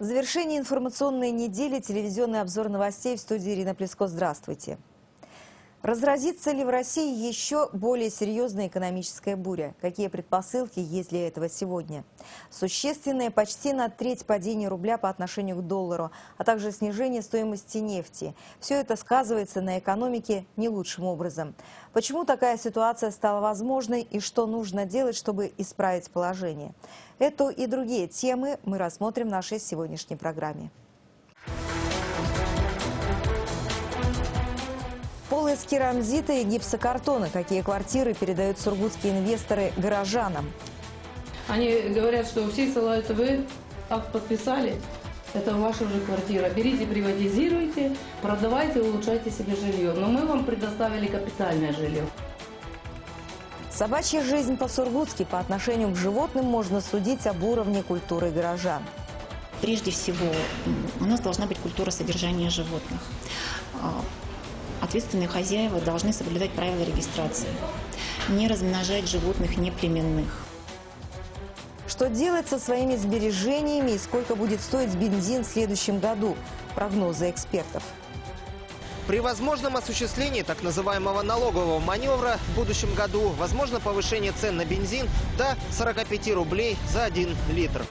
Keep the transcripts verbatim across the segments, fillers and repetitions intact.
В завершении информационной недели телевизионный обзор новостей в студии Ирина Плеско. Здравствуйте. Разразится ли в России еще более серьезная экономическая буря? Какие предпосылки есть для этого сегодня? Существенное почти на треть падение рубля по отношению к доллару, а также снижение стоимости нефти. Все это сказывается на экономике не лучшим образом. Почему такая ситуация стала возможной и что нужно делать, чтобы исправить положение? Эту и другие темы мы рассмотрим в нашей сегодняшней программе. Пол из керамзита и гипсокартона. Какие квартиры передают сургутские инвесторы горожанам? Они говорят, что все ссылаются, вы акт подписали, это ваша уже квартира. Берите, приватизируйте, продавайте, улучшайте себе жилье. Но мы вам предоставили капитальное жилье. Собачья жизнь по-сургутски. По отношению к животным можно судить об уровне культуры горожан. Прежде всего, у нас должна быть культура содержания животных. Ответственные хозяева должны соблюдать правила регистрации, не размножать животных неплеменных. Что делать со своими сбережениями и сколько будет стоить бензин в следующем году? Прогнозы экспертов. При возможном осуществлении так называемого налогового маневра в будущем году возможно повышение цен на бензин до сорока пяти рублей за один литр.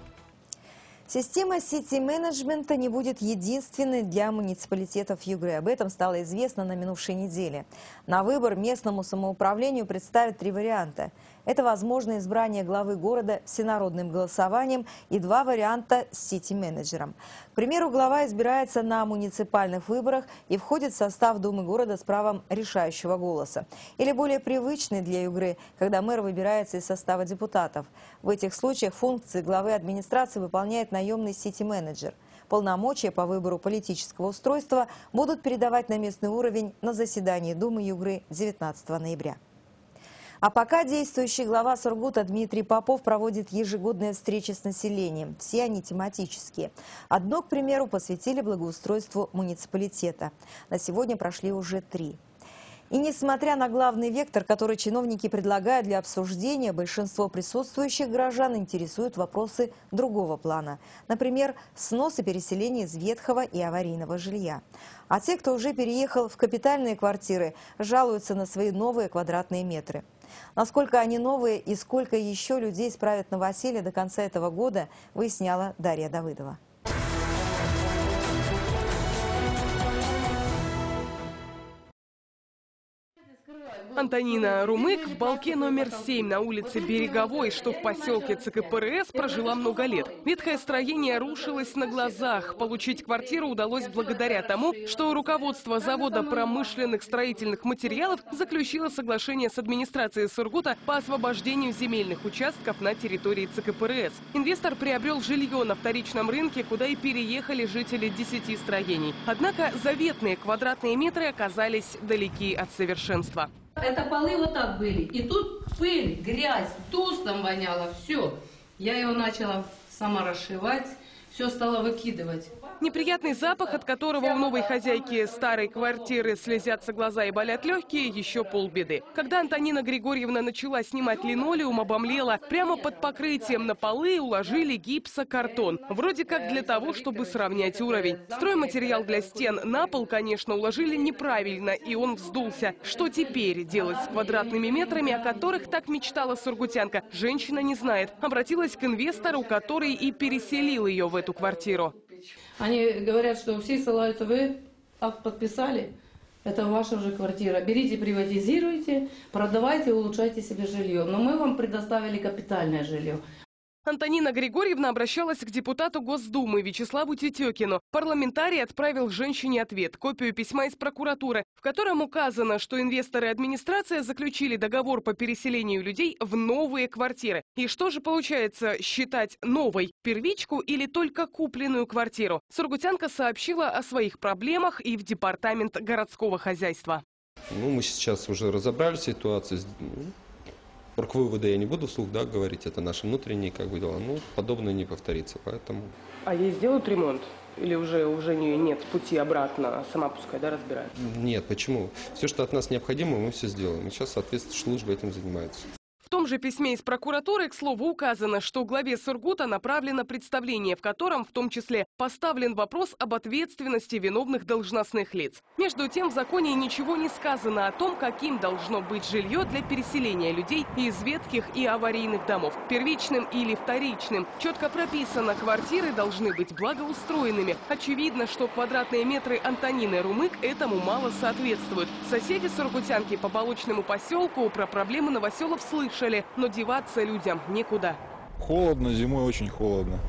Система сити-менеджмента не будет единственной для муниципалитетов Югры. Об этом стало известно на минувшей неделе. На выбор местному самоуправлению представят три варианта. Это возможное избрание главы города всенародным голосованием и два варианта с сити-менеджером. К примеру, глава избирается на муниципальных выборах и входит в состав Думы города с правом решающего голоса. Или более привычный для Югры, когда мэр выбирается из состава депутатов. В этих случаях функции главы администрации выполняет наемный сити-менеджер. Полномочия по выбору политического устройства будут передавать на местный уровень на заседании Думы Югры девятнадцатого ноября. А пока действующий глава Сургута Дмитрий Попов проводит ежегодные встречи с населением. Все они тематические. Одно, к примеру, посвятили благоустройству муниципалитета. На сегодня прошли уже три. И несмотря на главный вектор, который чиновники предлагают для обсуждения, большинство присутствующих горожан интересуют вопросы другого плана. Например, снос и переселение из ветхого и аварийного жилья. А те, кто уже переехал в капитальные квартиры, жалуются на свои новые квадратные метры. Насколько они новые и сколько еще людей справят новоселье до конца этого года, выясняла Дарья Давыдова. Антонина Румык в балке номер семь на улице Береговой, что в поселке ЦКПРС, прожила много лет. Ветхое строение рушилось на глазах. Получить квартиру удалось благодаря тому, что руководство завода промышленных строительных материалов заключило соглашение с администрацией Сургута по освобождению земельных участков на территории ЦКПРС. Инвестор приобрел жилье на вторичном рынке, куда и переехали жители десяти строений. Однако заветные квадратные метры оказались далеки от совершенства. Это полы вот так были. И тут пыль, грязь, тустом воняло, все. Я его начала сама расшивать, все стала выкидывать. Неприятный запах, от которого у новой хозяйки старой квартиры слезятся глаза и болят легкие, еще полбеды. Когда Антонина Григорьевна начала снимать линолеум, обомлела. Прямо под покрытием на полы уложили гипсокартон. Вроде как для того, чтобы сравнять уровень. Стройматериал для стен на пол, конечно, уложили неправильно, и он вздулся. Что теперь делать с квадратными метрами, о которых так мечтала сургутянка, женщина не знает. Обратилась к инвестору, который и переселил ее в эту квартиру. Они говорят, что все ссылаются, вы акт подписали, это ваша уже квартира. Берите, приватизируйте, продавайте, улучшайте себе жилье. Но мы вам предоставили капитальное жилье. Антонина Григорьевна обращалась к депутату Госдумы Вячеславу Тетекину. Парламентарий отправил женщине ответ, копию письма из прокуратуры, в котором указано, что инвесторы и администрация заключили договор по переселению людей в новые квартиры. И что же получается, считать новой первичку или только купленную квартиру? Сургутянка сообщила о своих проблемах и в департамент городского хозяйства. Ну, мы сейчас уже разобрали ситуацию. Выводы я не буду вслух, да, говорить, это наши внутренние как бы дела. Ну, подобное не повторится, поэтому... А ей сделают ремонт? Или уже, уже нет пути обратно, сама пускай, да, разбирается? Нет, почему? Все, что от нас необходимо, мы все сделаем. И сейчас, соответственно, служба этим занимается. В том же письме из прокуратуры, к слову, указано, что главе Сургута направлено представление, в котором в том числе поставлен вопрос об ответственности виновных должностных лиц. Между тем, в законе ничего не сказано о том, каким должно быть жилье для переселения людей из ветхих и аварийных домов, первичным или вторичным. Четко прописано, квартиры должны быть благоустроенными. Очевидно, что квадратные метры Антонины Румык этому мало соответствуют. Соседи сургутянки по Болочному поселку про проблемы новоселов слышали. Но деваться людям некуда. Холодно, зимой очень холодно.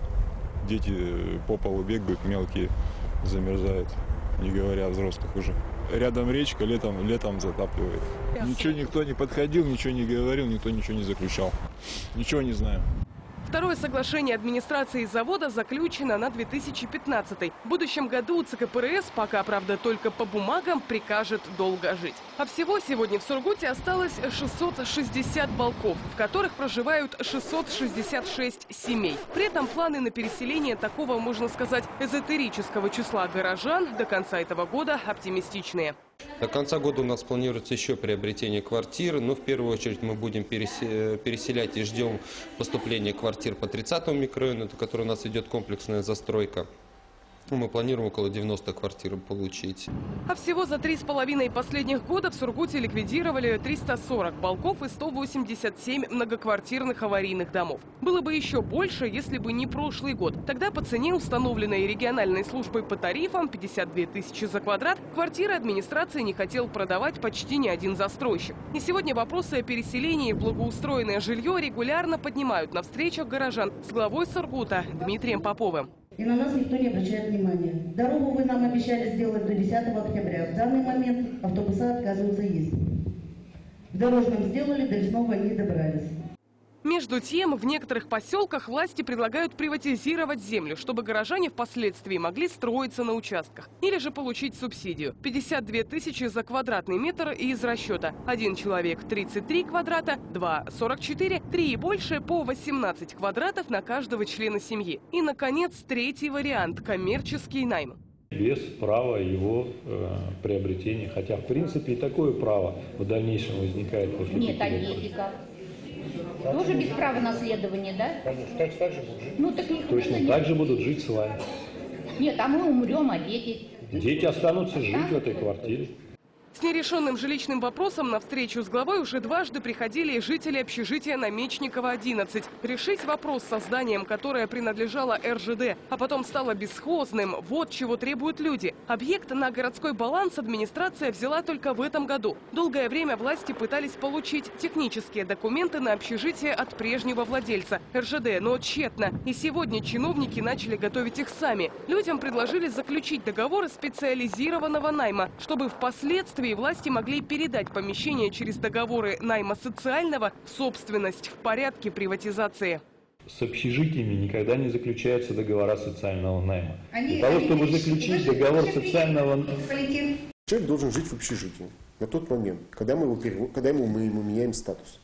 Дети по полу бегают, мелкие, замерзают, не говоря о взрослых уже. Рядом речка, летом, летом затапливает. Ничего никто не подходил, ничего не говорил, никто ничего не заключал. Ничего не знаю. Второе соглашение администрации завода заключено на две тысячи пятнадцатый. В будущем году ЦКПРС, пока, правда, только по бумагам, прикажет долго жить. А всего сегодня в Сургуте осталось шестьсот шестьдесят балков, в которых проживают шестьсот шестьдесят шесть семей. При этом планы на переселение такого, можно сказать, эзотерического числа горожан до конца этого года оптимистичные. До конца года у нас планируется еще приобретение квартир, но в первую очередь мы будем переселять и ждем поступления квартир по тридцатому микрорайону, это который у нас идет комплексная застройка. Мы планируем около девяноста квартир получить. А всего за три с половиной последних года в Сургуте ликвидировали триста сорок балков и сто восемьдесят семь многоквартирных аварийных домов. Было бы еще больше, если бы не прошлый год. Тогда по цене, установленной региональной службой по тарифам, пятьдесят две тысячи за квадрат, квартиры администрации не хотел продавать почти ни один застройщик. И сегодня вопросы о переселении в благоустроенное жилье регулярно поднимают на встречах горожан с главой Сургута Дмитрием Поповым. И на нас никто не обращает внимания. Дорогу вы нам обещали сделать до десятого октября. В данный момент автобуса отказываются ездить. В дорожном сделали, до лесного не добрались. Между тем, в некоторых поселках власти предлагают приватизировать землю, чтобы горожане впоследствии могли строиться на участках. Или же получить субсидию. пятьдесят две тысячи за квадратный метр и из расчета. Один человек тридцать три квадрата, два сорок четыре, три и больше по восемнадцать квадратов на каждого члена семьи. И, наконец, третий вариант – коммерческий найм. Без права его э, приобретения. Хотя, в принципе, и такое право в дальнейшем возникает после Нет, а дети как? Тоже без права наследования, да? Конечно, так, так же будут жить. Ну, так их Точно так же будут жить с вами. Нет, а мы умрем, а дети? Дети останутся жить в этой квартире. С нерешенным жилищным вопросом на встречу с главой уже дважды приходили жители общежития на Мечникова, одиннадцать. Решить вопрос с созданием, которое принадлежало эр жэ дэ, а потом стало бесхозным, вот чего требуют люди. Объект на городской баланс администрация взяла только в этом году. Долгое время власти пытались получить технические документы на общежитие от прежнего владельца эр жэ дэ, но тщетно. И сегодня чиновники начали готовить их сами. Людям предложили заключить договоры специализированного найма, чтобы впоследствии власти могли передать помещение через договоры найма социального в собственность в порядке приватизации. С общежитиями никогда не заключаются договора социального найма. Они, Для того, они чтобы они, заключить договор социального... Человек должен жить в общежитии на тот момент, когда мы, его, когда ему, мы ему меняем статус.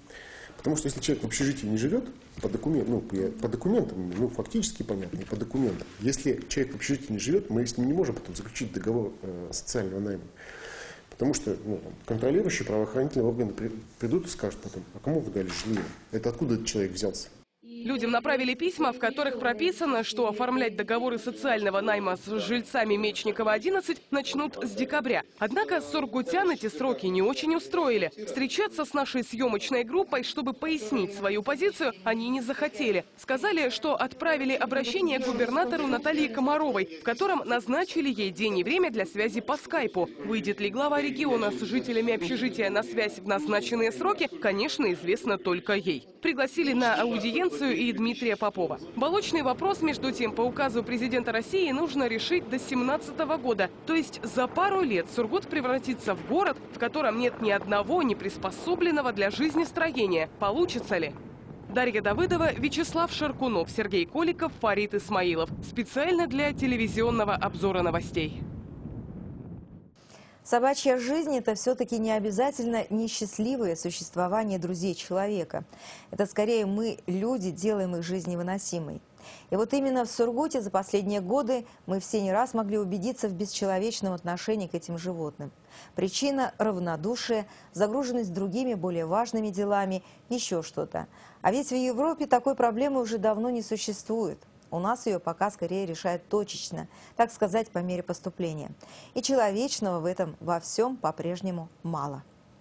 Потому что если человек в общежитии не живет, по, документ, ну, по документам, ну, фактически понятно, и по документам. Если человек в общежитии не живет, мы с ним не можем потом заключить договор э, социального найма. Потому что ну, там, контролирующие правоохранительные органы придут и скажут потом, а кому вы дали жилье? Это откуда этот человек взялся? Людям направили письма, в которых прописано, что оформлять договоры социального найма с жильцами Мечникова, одиннадцать начнут с декабря. Однако сургутян эти сроки не очень устроили. Встречаться с нашей съемочной группой, чтобы пояснить свою позицию, они не захотели. Сказали, что отправили обращение к губернатору Наталье Комаровой, в котором назначили ей день и время для связи по скайпу. Выйдет ли глава региона с жителями общежития на связь в назначенные сроки, конечно, известно только ей. Пригласили на аудиенцию и Дмитрия Попова. Болочный вопрос, между тем, по указу президента России нужно решить до две тысячи семнадцатого года. То есть за пару лет Сургут превратится в город, в котором нет ни одного неприспособленного для жизни строения. Получится ли? Дарья Давыдова, Вячеслав Шаркунов, Сергей Коликов, Фарид Исмаилов. Специально для телевизионного обзора новостей. Собачья жизнь – это все-таки не обязательно несчастливое существование друзей человека. Это скорее мы, люди, делаем их жизнь невыносимой. И вот именно в Сургуте за последние годы мы все не раз могли убедиться в бесчеловечном отношении к этим животным. Причина – равнодушие, загруженность другими более важными делами, еще что-то. А ведь в Европе такой проблемы уже давно не существует. У нас ее пока скорее решают точечно, так сказать, по мере поступления. И человечного в этом во всем по-прежнему мало.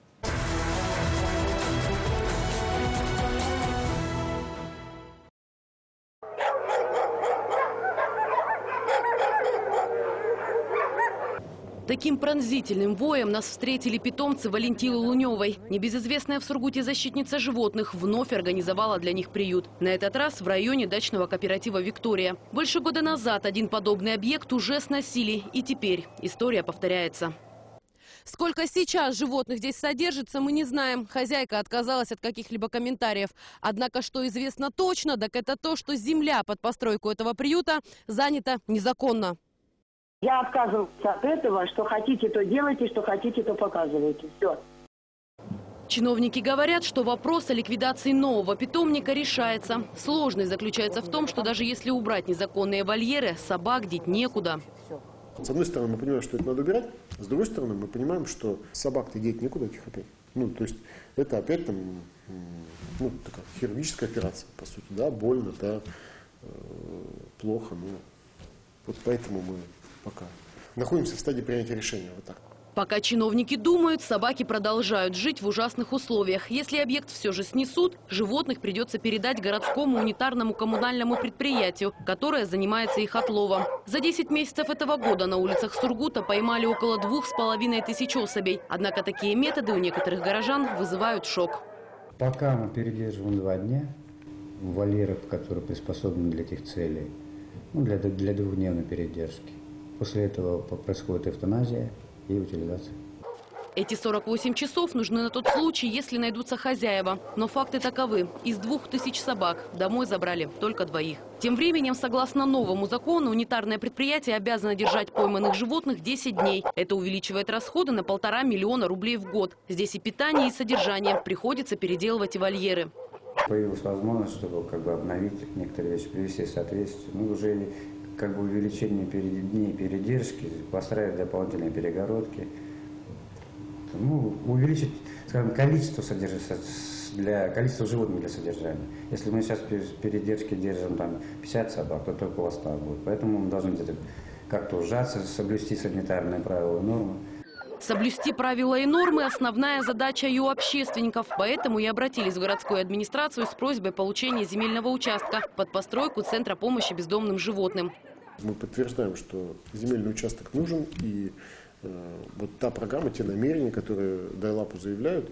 Таким пронзительным воем нас встретили питомцы Валентины Луневой. Небезызвестная в Сургуте защитница животных вновь организовала для них приют. На этот раз в районе дачного кооператива «Виктория». Больше года назад один подобный объект уже сносили. И теперь история повторяется. Сколько сейчас животных здесь содержится, мы не знаем. Хозяйка отказалась от каких-либо комментариев. Однако, что известно точно, так это то, что земля под постройку этого приюта занята незаконно. Я отказываюсь от этого, что хотите, то делайте, что хотите, то показывайте. Все. Чиновники говорят, что вопрос о ликвидации нового питомника решается. Сложность заключается в том, что даже если убрать незаконные вольеры, собак деть некуда. С одной стороны, мы понимаем, что это надо убирать, с другой стороны, мы понимаем, что собак-то деть некуда этих опять. Ну, то есть это опять там, ну, такая хирургическая операция, по сути, да, больно, да, э, плохо, ну, вот поэтому мы пока находимся в стадии принятия решения. Вот так. Пока чиновники думают, собаки продолжают жить в ужасных условиях. Если объект все же снесут, животных придется передать городскому унитарному коммунальному предприятию, которое занимается их отловом. За десять месяцев этого года на улицах Сургута поймали около двух с половиной тысяч особей. Однако такие методы у некоторых горожан вызывают шок. Пока мы передерживаем два дня в вольерах, которые приспособлены для этих целей, ну, для, для двухдневной передержки. После этого происходит эвтаназия и утилизация. Эти сорок восемь часов нужны на тот случай, если найдутся хозяева. Но факты таковы. Из двух тысяч собак домой забрали только двоих. Тем временем, согласно новому закону, унитарное предприятие обязано держать пойманных животных десять дней. Это увеличивает расходы на полтора миллиона рублей в год. Здесь и питание, и содержание. Приходится переделывать и вольеры. Появилась возможность, чтобы как бы обновить некоторые вещи, привести в соответствие. Мы уже как бы увеличение дней передержки, поставить дополнительные перегородки. Ну, увеличить, скажем, количество содержания, для количества животных для содержания. Если мы сейчас передержки держим там пятьдесят собак, то только у вас так будет. Поэтому мы должны где-то как-то ужаться, соблюсти санитарные правила и нормы. Соблюсти правила и нормы – основная задача и у общественников. Поэтому и обратились в городскую администрацию с просьбой получения земельного участка под постройку Центра помощи бездомным животным. Мы подтверждаем, что земельный участок нужен, и э, вот та программа, те намерения, которые Дайлапу заявляют,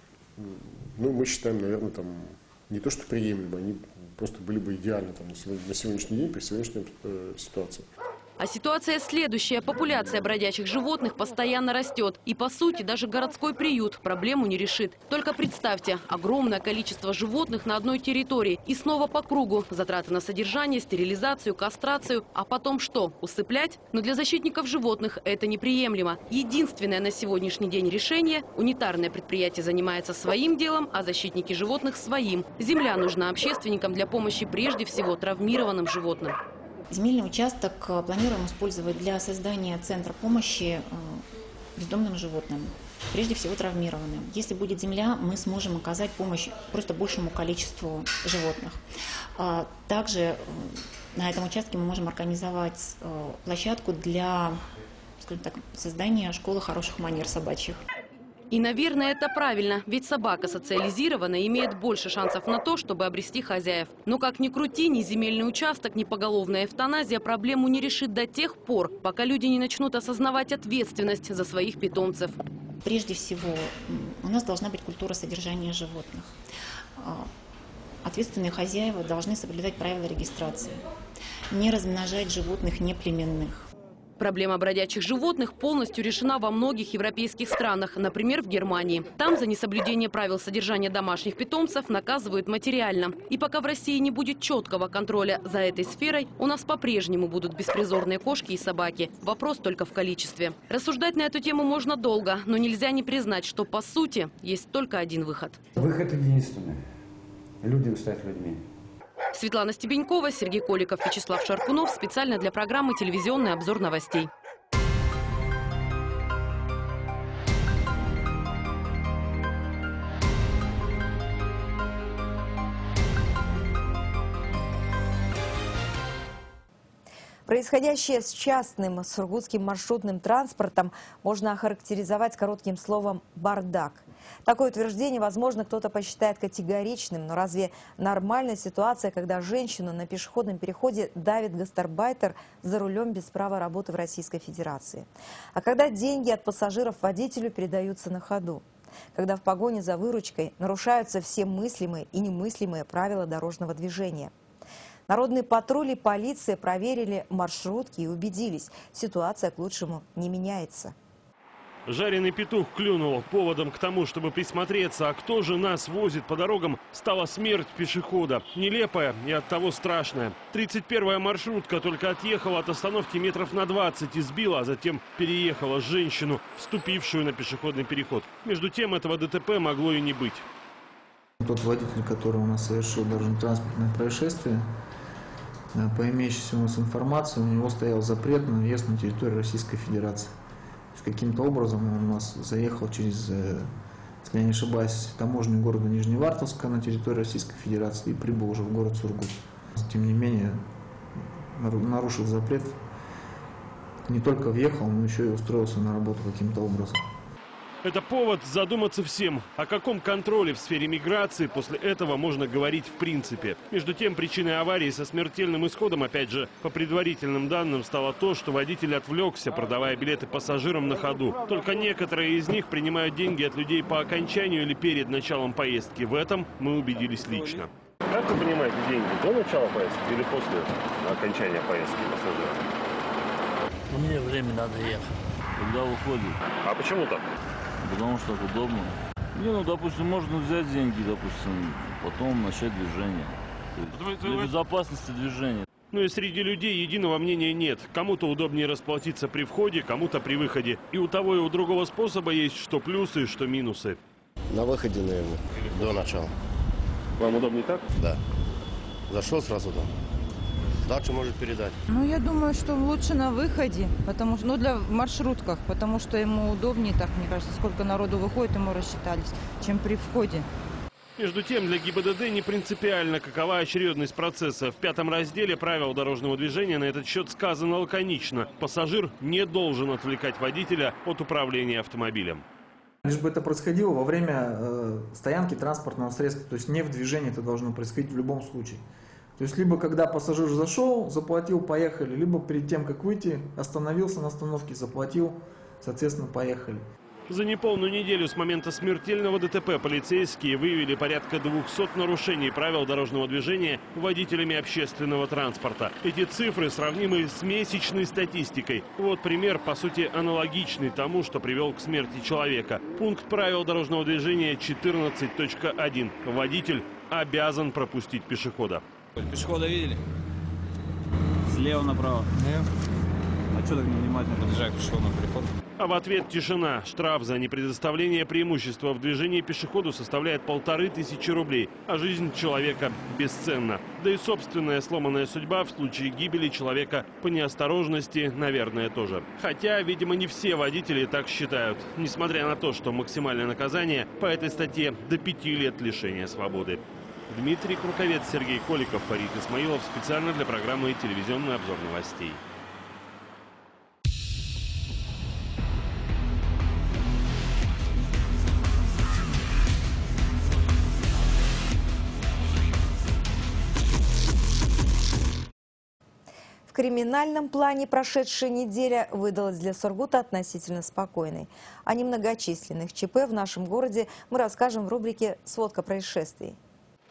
ну, мы считаем, наверное, там не то что приемлемо, они просто были бы идеальны там, на, сегодня, на сегодняшний день при сегодняшней э, ситуации. А ситуация следующая. Популяция бродячих животных постоянно растет. И, по сути, даже городской приют проблему не решит. Только представьте, огромное количество животных на одной территории. И снова по кругу. Затраты на содержание, стерилизацию, кастрацию. А потом что? Усыплять? Но для защитников животных это неприемлемо. Единственное на сегодняшний день решение – унитарное предприятие занимается своим делом, а защитники животных – своим. Земля нужна общественникам для помощи прежде всего травмированным животным. Земельный участок планируем использовать для создания центра помощи бездомным животным, прежде всего травмированным. Если будет земля, мы сможем оказать помощь просто большему количеству животных. Также на этом участке мы можем организовать площадку для, скажем так, создания школы хороших манер собачьих. И, наверное, это правильно, ведь собака социализирована имеет больше шансов на то, чтобы обрести хозяев. Но как ни крути, ни земельный участок, ни поголовная эвтаназия проблему не решит до тех пор, пока люди не начнут осознавать ответственность за своих питомцев. Прежде всего, у нас должна быть культура содержания животных. Ответственные хозяева должны соблюдать правила регистрации, не размножать животных неплеменных. Проблема бродячих животных полностью решена во многих европейских странах, например, в Германии. Там за несоблюдение правил содержания домашних питомцев наказывают материально. И пока в России не будет четкого контроля за этой сферой, у нас по-прежнему будут беспризорные кошки и собаки. Вопрос только в количестве. Рассуждать на эту тему можно долго, но нельзя не признать, что по сути есть только один выход. Выход единственный. Людям стать людьми. Светлана Стебенькова, Сергей Коликов, Вячеслав Шаркунов. Специально для программы «Телевизионный обзор новостей». Происходящее с частным сургутским маршрутным транспортом можно охарактеризовать коротким словом «бардак». Такое утверждение, возможно, кто-то посчитает категоричным, но разве нормальная ситуация, когда женщину на пешеходном переходе давит гастарбайтер за рулем без права работы в Российской Федерации? А когда деньги от пассажиров водителю передаются на ходу? Когда в погоне за выручкой нарушаются все мыслимые и немыслимые правила дорожного движения? Народный патруль и полиция проверили маршрутки и убедились, ситуация к лучшему не меняется. Жареный петух клюнул. Поводом к тому, чтобы присмотреться, а кто же нас возит по дорогам, стала смерть пешехода. Нелепая и оттого страшная. тридцать первая маршрутка только отъехала от остановки метров на двадцать и сбила, а затем переехала женщину, вступившую на пешеходный переход. Между тем, этого ДТП могло и не быть. Тот водитель, который у нас совершил дорожно-транспортное происшествие, по имеющейся у нас информации, у него стоял запрет на въезд на территорию Российской Федерации. Каким-то образом он у нас заехал через, если я не ошибаюсь, таможню города Нижневартовска на территорию Российской Федерации и прибыл уже в город Сургут. Тем не менее, нарушил запрет, не только въехал, но еще и устроился на работу каким-то образом. Это повод задуматься всем, о каком контроле в сфере миграции после этого можно говорить в принципе. Между тем, причиной аварии со смертельным исходом, опять же, по предварительным данным, стало то, что водитель отвлекся, продавая билеты пассажирам на ходу. Только некоторые из них принимают деньги от людей по окончанию или перед началом поездки. В этом мы убедились лично. Как вы понимаете деньги? До начала поездки или после окончания поездки пассажира? Ну, мне время надо ехать. Когда выходит. А почему так? Потому что так удобно. Не, ну, допустим, можно взять деньги, допустим, потом начать движение. Для безопасности движения. Ну и среди людей единого мнения нет. Кому-то удобнее расплатиться при входе, кому-то при выходе. И у того и у другого способа есть что плюсы, что минусы. На выходе, наверное, до начала. Вам удобнее так? Да. Зашел сразу там. Дальше может передать. Ну, я думаю, что лучше на выходе, потому что, ну, для в маршрутках, потому что ему удобнее, так, мне кажется, сколько народу выходит, ему рассчитались, чем при входе. Между тем, для ГИБДД не принципиально, какова очередность процесса. В пятом разделе правил дорожного движения на этот счет сказано лаконично. Пассажир не должен отвлекать водителя от управления автомобилем. Лишь бы это происходило во время э, стоянки транспортного средства, то есть не в движении это должно происходить в любом случае. То есть либо когда пассажир зашел, заплатил, поехали, либо перед тем, как выйти, остановился на остановке, заплатил, соответственно, поехали. За неполную неделю с момента смертельного ДТП полицейские выявили порядка двухсот нарушений правил дорожного движения водителями общественного транспорта. Эти цифры сравнимы с месячной статистикой. Вот пример, по сути, аналогичный тому, что привел к смерти человека. Пункт правил дорожного движения четырнадцать точка один. Водитель обязан пропустить пешехода. Пешехода видели? Слева направо. Нет. А что так невнимательно подъезжать к пешеходному переходу? А в ответ тишина. Штраф за непредоставление преимущества в движении пешеходу составляет полторы тысячи рублей, а жизнь человека бесценна. Да и собственная сломанная судьба в случае гибели человека по неосторожности, наверное, тоже. Хотя, видимо, не все водители так считают, несмотря на то, что максимальное наказание по этой статье до пяти лет лишения свободы. Дмитрий Круковец, Сергей Коликов, Фарид Исмаилов. Специально для программы «Телевизионный обзор новостей». В криминальном плане прошедшая неделя выдалась для Сургута относительно спокойной. О немногочисленных ЧП в нашем городе мы расскажем в рубрике «Сводка происшествий».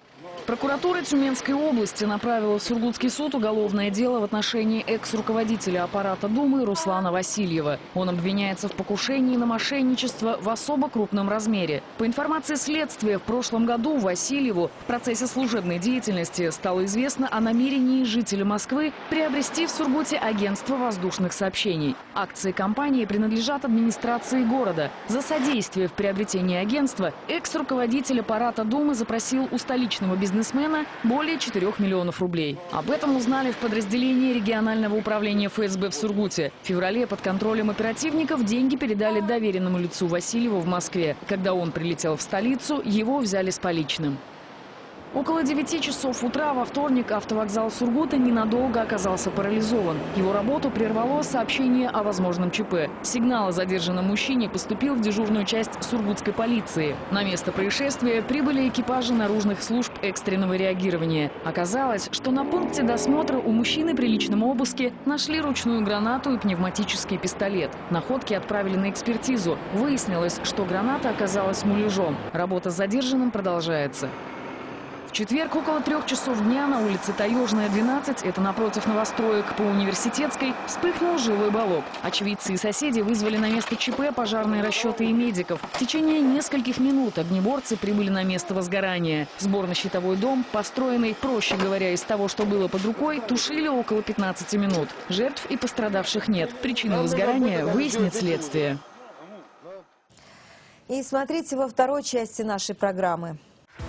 Прокуратура Тюменской области направила в Сургутский суд уголовное дело в отношении экс-руководителя аппарата Думы Руслана Васильева. Он обвиняется в покушении на мошенничество в особо крупном размере. По информации следствия, в прошлом году Васильеву в процессе служебной деятельности стало известно о намерении жителя Москвы приобрести в Сургуте агентство воздушных сообщений. Акции компании принадлежат администрации города. За содействие в приобретении агентства экс-руководитель аппарата Думы запросил у столичного бизнесмена бизнесмена более четырёх миллионов рублей. Об этом узнали в подразделении регионального управления эф эс бэ в Сургуте. В феврале под контролем оперативников деньги передали доверенному лицу Васильеву в Москве. Когда он прилетел в столицу, его взяли с поличным. Около девяти часов утра во вторник автовокзал Сургута ненадолго оказался парализован. Его работу прервало сообщение о возможном ЧП. Сигнал о задержанном мужчине поступил в дежурную часть сургутской полиции. На место происшествия прибыли экипажи наружных служб экстренного реагирования. Оказалось, что на пункте досмотра у мужчины при личном обыске нашли ручную гранату и пневматический пистолет. Находки отправили на экспертизу. Выяснилось, что граната оказалась муляжом. Работа с задержанным продолжается. В четверг около трех часов дня на улице Таежная, двенадцать, это напротив новостроек по Университетской, вспыхнул жилой баллон. Очевидцы и соседи вызвали на место ЧП пожарные расчеты и медиков. В течение нескольких минут огнеборцы прибыли на место возгорания. Сборно-щитовой дом, построенный, проще говоря, из того, что было под рукой, тушили около пятнадцати минут. Жертв и пострадавших нет. Причину возгорания выяснит следствие. И смотрите во второй части нашей программы.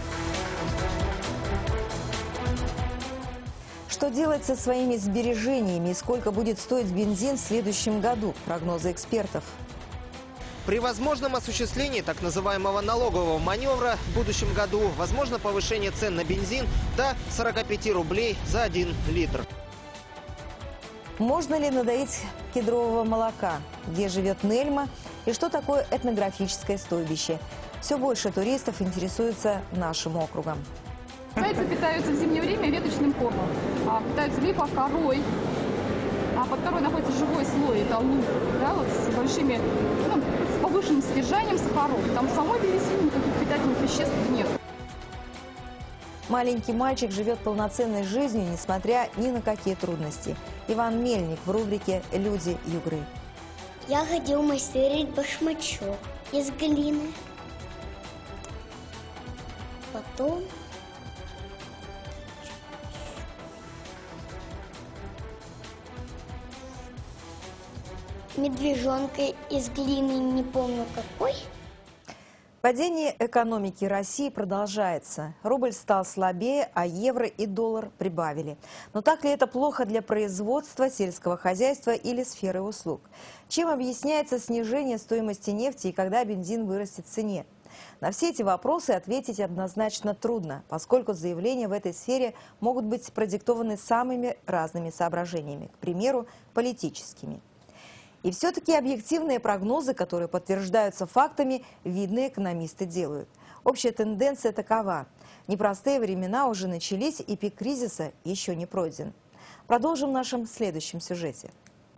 Что делать со своими сбережениями и сколько будет стоить бензин в следующем году? Прогнозы экспертов. При возможном осуществлении так называемого налогового маневра в будущем году возможно повышение цен на бензин до сорока пяти рублей за один литр. Можно ли надоить кедрового молока? Где живет Нельма? И что такое этнографическое стойбище? Все больше туристов интересуются нашим округом. Зайцы питаются в зимнее время веточным кормом. А, питаются либо корой, а под корой находится живой слой, это лук, да, вот с большими, ну, с повышенным содержанием сахаров. Там в самой древесине никаких питательных веществ нет. Маленький мальчик живет полноценной жизнью, несмотря ни на какие трудности. Иван Мельник в рубрике «Люди Югры». Я ходил мастерить башмачок из глины. Потом... медвежонка из глины, не помню какой. Падение экономики России продолжается. Рубль стал слабее, а евро и доллар прибавили. Но так ли это плохо для производства, сельского хозяйства или сферы услуг? Чем объясняется снижение стоимости нефти и когда бензин вырастет в цене? На все эти вопросы ответить однозначно трудно, поскольку заявления в этой сфере могут быть продиктованы самыми разными соображениями, к примеру, политическими. И все-таки объективные прогнозы, которые подтверждаются фактами, видные экономисты делают. Общая тенденция такова. Непростые времена уже начались, и пик кризиса еще не пройден. Продолжим в нашем следующем сюжете.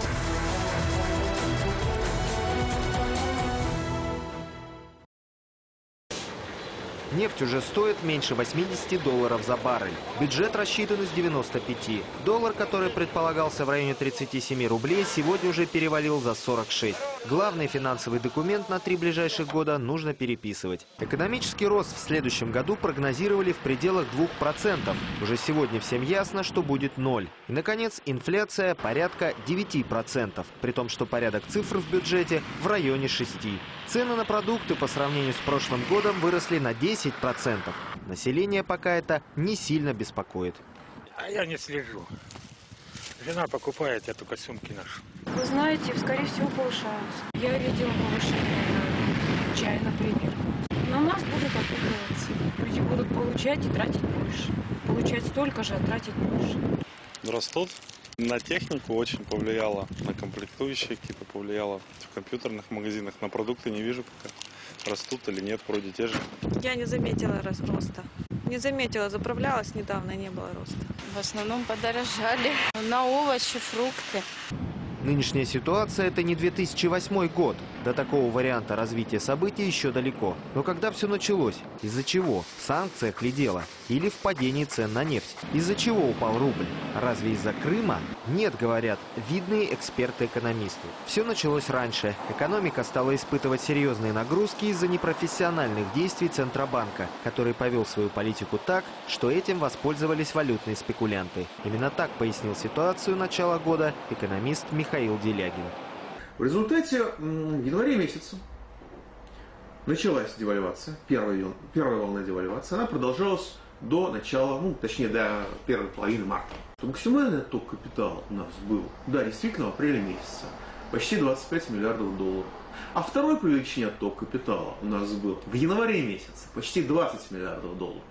Нефть уже стоит меньше восьмидесяти долларов за баррель. Бюджет рассчитан из девяноста пяти. Доллар, который предполагался в районе тридцати семи рублей, сегодня уже перевалил за сорок шесть. Главный финансовый документ на три ближайших года нужно переписывать. Экономический рост в следующем году прогнозировали в пределах двух процентов. Уже сегодня всем ясно, что будет ноль. И, наконец, инфляция порядка девяти процентов. При том, что порядок цифр в бюджете в районе шести процентов. Цены на продукты по сравнению с прошлым годом выросли на десять процентов. Население пока это не сильно беспокоит. А я не слежу. Жена покупает, я только сумки ношу. Вы знаете, скорее всего, повышаются. Я видела повышение на чай, например. Но у нас будут окупываться. Люди будут получать и тратить больше. Получать столько же, а тратить больше. Растут. На технику очень повлияло, на комплектующие какие-то повлияло. В компьютерных магазинах на продукты не вижу пока, растут или нет, вроде те же. Я не заметила роста. Не заметила, заправлялась недавно, не было роста. В основном подорожали на овощи, фрукты. Нынешняя ситуация – это не две тысячи восьмой год. До такого варианта развития событий еще далеко. Но когда все началось? Из-за чего? В санкциях ли дело? Или в падении цен на нефть? Из-за чего упал рубль? Разве из-за Крыма? Нет, говорят видные эксперты-экономисты. Все началось раньше. Экономика стала испытывать серьезные нагрузки из-за непрофессиональных действий Центробанка, который повел свою политику так, что этим воспользовались валютные спекулянты. Именно так пояснил ситуацию начала года экономист Михаил Делягин. В результате в январе месяце началась девальвация, первая, первая волна девальвации. Она продолжалась до начала, ну, точнее, до первой половины марта. Максимальный отток капитала у нас был, да, действительно, в апреле месяце, почти двадцать пять миллиардов долларов. А второй по величине отток капитала у нас был в январе месяце, почти двадцать миллиардов долларов.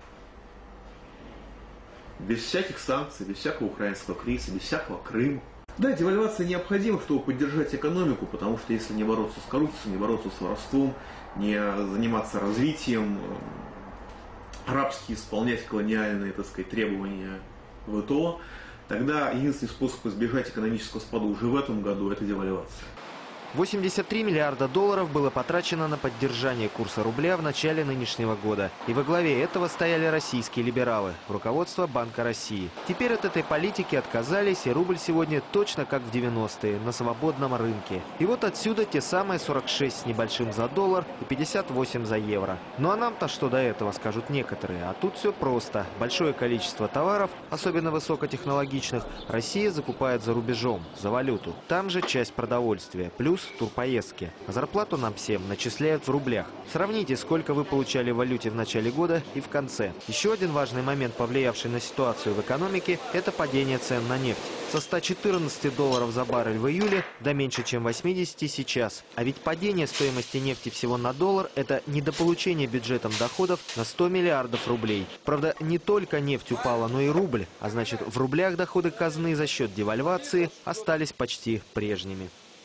Без всяких санкций, без всякого украинского кризиса, без всякого Крыма. Да, девальвация необходима, чтобы поддержать экономику, потому что если не бороться с коррупцией, не бороться с воровством, не заниматься развитием, рабски исполнять колониальные, так сказать, требования ВТО, тогда единственный способ избежать экономического спада уже в этом году – это девальвация. восемьдесят три миллиарда долларов было потрачено на поддержание курса рубля в начале нынешнего года. И во главе этого стояли российские либералы, руководство Банка России. Теперь от этой политики отказались, и рубль сегодня точно как в девяностые, на свободном рынке. И вот отсюда те самые сорок шесть с небольшим за доллар и пятьдесят восемь за евро. Ну а нам-то что до этого, скажут некоторые. А тут все просто. Большое количество товаров, особенно высокотехнологичных, Россия закупает за рубежом, за валюту. Там же часть продовольствия, плюс турпоездки. А зарплату нам всем начисляют в рублях. Сравните, сколько вы получали в валюте в начале года и в конце. Еще один важный момент, повлиявший на ситуацию в экономике, это падение цен на нефть. Со ста четырнадцати долларов за баррель в июле до меньше чем восьмидесяти сейчас. А ведь падение стоимости нефти всего на доллар – это недополучение бюджетом доходов на сто миллиардов рублей. Правда, не только нефть упала, но и рубль. А значит, в рублях доходы казны за счет девальвации остались почти прежними.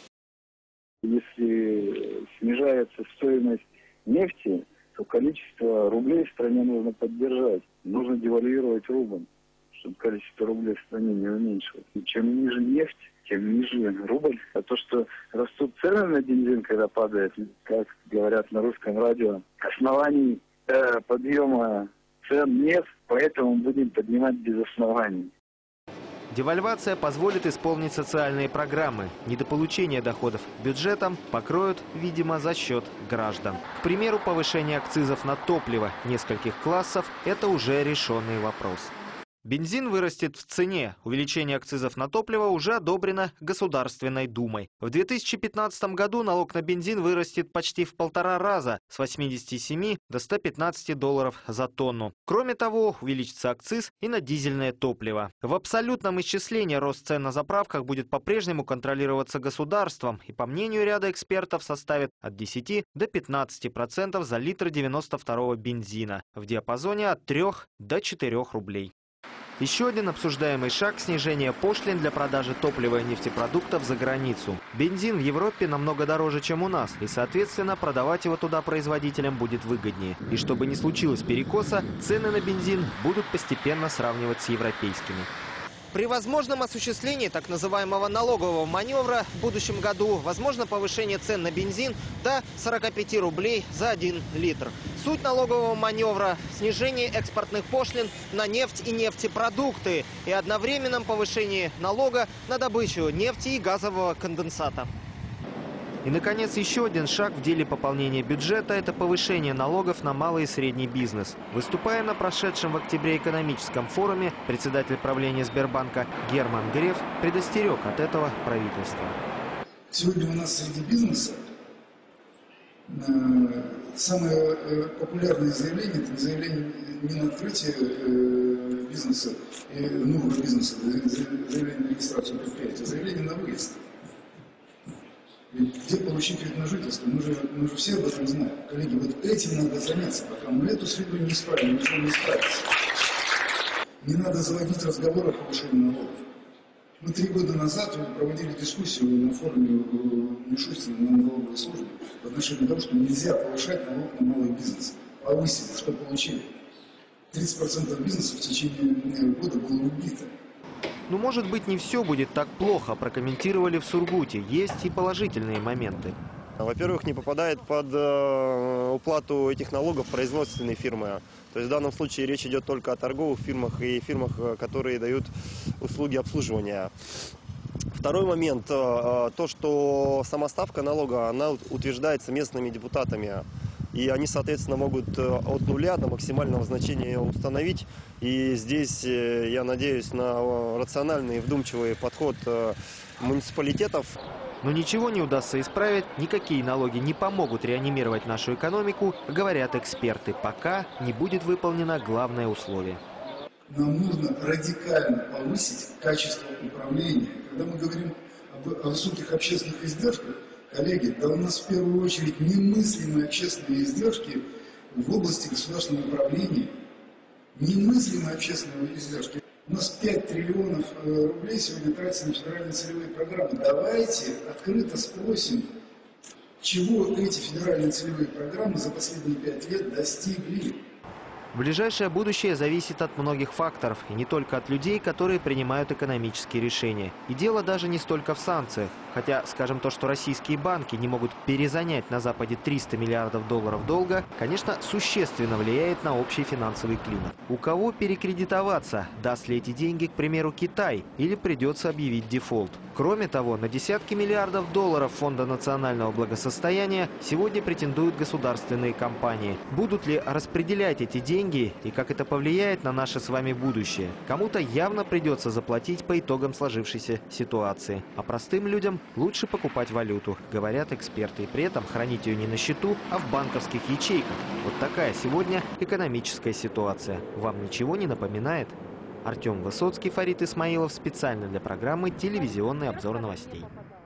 Если снижается стоимость нефти, то количество рублей в стране нужно поддержать. Нужно девальвировать рубль, чтобы количество рублей в стране не уменьшилось. И чем ниже нефть, тем ниже рубль. А то, что растут цены на бензин, когда падает, как говорят на русском радио, оснований э, подъема цен нет, поэтому будем поднимать без оснований. Девальвация позволит исполнить социальные программы. Недополучение доходов бюджетом покроют, видимо, за счет граждан. К примеру, повышение акцизов на топливо нескольких классов – это уже решенный вопрос. Бензин вырастет в цене. Увеличение акцизов на топливо уже одобрено Государственной Думой. В две тысячи пятнадцатом году налог на бензин вырастет почти в полтора раза, с восьмидесяти семи до ста пятнадцати долларов за тонну. Кроме того, увеличится акциз и на дизельное топливо. В абсолютном исчислении рост цен на заправках будет по-прежнему контролироваться государством и, по мнению ряда экспертов, составит от десяти до пятнадцати процентов за литр девяносто второго бензина в диапазоне от трёх до четырёх рублей. Еще один обсуждаемый шаг – снижение пошлин для продажи топлива и нефтепродуктов за границу. Бензин в Европе намного дороже, чем у нас, и, соответственно, продавать его туда производителям будет выгоднее. И чтобы не случилось перекоса, цены на бензин будут постепенно сравнивать с европейскими. При возможном осуществлении так называемого налогового маневра в будущем году возможно повышение цен на бензин до сорока пяти рублей за один литр. Суть налогового маневра – снижение экспортных пошлин на нефть и нефтепродукты и одновременном повышении налога на добычу нефти и газового конденсата. И, наконец, еще один шаг в деле пополнения бюджета – это повышение налогов на малый и средний бизнес. Выступая на прошедшем в октябре экономическом форуме, председатель правления Сбербанка Герман Греф предостерег от этого правительство. Сегодня у нас среди бизнеса э, самое э, популярное заявление – это заявление не на открытие э, бизнеса, э, нового бизнеса, заявление на регистрацию предприятия, а заявление на выезд. Где получить вид на жительство? Мы же, мы же все об этом знаем. Коллеги, вот этим надо заняться, пока мы эту среду не исправим, ничего не справится. Не надо заводить разговор о повышении налогов. Мы три года назад проводили дискуссию на форуме Мишустина на налоговой службе в отношении того, что нельзя повышать налог на малый бизнес. Повысили, что получили? тридцать процентов бизнеса в течение года было убито. Но, может быть, не все будет так плохо, прокомментировали в Сургуте. Есть и положительные моменты. Во-первых, не попадает под э, уплату этих налогов производственные фирмы. То есть в данном случае речь идет только о торговых фирмах и фирмах, которые дают услуги обслуживания. Второй момент, э, то, что сама ставка налога, она утверждается местными депутатами. И они, соответственно, могут от нуля до максимального значения ее установить. И здесь я надеюсь на рациональный и вдумчивый подход муниципалитетов. Но ничего не удастся исправить, никакие налоги не помогут реанимировать нашу экономику, говорят эксперты, пока не будет выполнено главное условие. Нам нужно радикально повысить качество управления. Когда мы говорим об высоких общественных издержках, коллеги, да у нас в первую очередь немыслимые общественные издержки в области государственного управления. Немыслимые общественные издержки. У нас пять триллионов рублей сегодня тратится на федеральные целевые программы. Давайте открыто спросим, чего эти федеральные целевые программы за последние пять лет достигли. Ближайшее будущее зависит от многих факторов, и не только от людей, которые принимают экономические решения. И дело даже не столько в санкциях. Хотя, скажем, то, что российские банки не могут перезанять на Западе триста миллиардов долларов долга, конечно, существенно влияет на общий финансовый климат. У кого перекредитоваться? Даст ли эти деньги, к примеру, Китай? Или придется объявить дефолт? Кроме того, на десятки миллиардов долларов Фонда национального благосостояния сегодня претендуют государственные компании. Будут ли распределять эти деньги и как это повлияет на наше с вами будущее? Кому-то явно придется заплатить по итогам сложившейся ситуации. А простым людям лучше покупать валюту, говорят эксперты, и при этом хранить ее не на счету, а в банковских ячейках. Вот такая сегодня экономическая ситуация. Вам ничего не напоминает? Артем Высоцкий, Фарид Исмаилов. Специально для программы «Телевизионный обзор новостей».